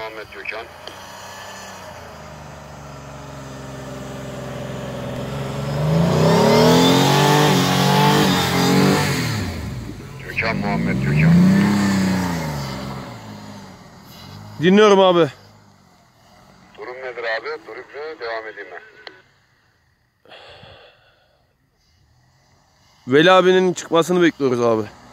Muhammed Gökhan. Gökhan Muhammed Gökhan. Dinliyorum abi. Durum nedir abi? Durup devam edeyim ben. Veli abinin çıkmasını bekliyoruz abi.